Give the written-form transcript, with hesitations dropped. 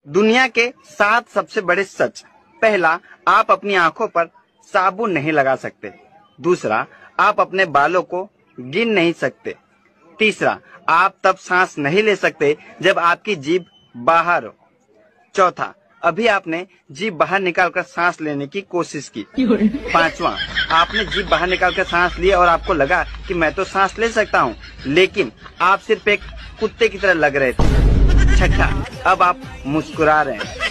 दुनिया के 7 सबसे बड़े सच। पहला, आप अपनी आंखों पर साबुन नहीं लगा सकते। दूसरा, आप अपने बालों को गिन नहीं सकते। तीसरा, आप तब सांस नहीं ले सकते जब आपकी जीभ बाहर हो। चौथा, अभी आपने जीभ बाहर निकालकर सांस लेने की कोशिश की। पांचवा, आपने जीभ बाहर निकालकर सांस ली और आपको लगा कि मैं तो सांस ले सकता हूँ, लेकिन आप सिर्फ एक कुत्ते की तरह लग रहे थे। छठा, अब आप मुस्कुरा रहे हैं।